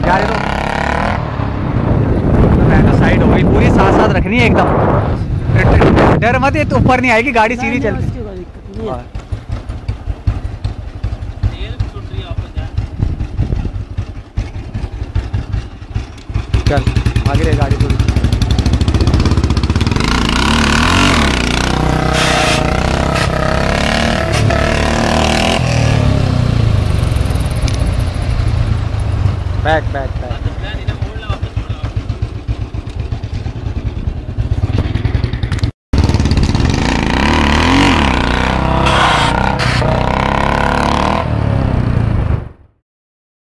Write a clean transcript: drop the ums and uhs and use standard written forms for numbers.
यार ये तो साइड हो गई पूरी, साथ साथ रखनी है एकदम, डर मत, ये तो ऊपर नहीं आएगी गाड़ी सीधी चलती। चल आगे ले गाड़ी थोड़ी। Back back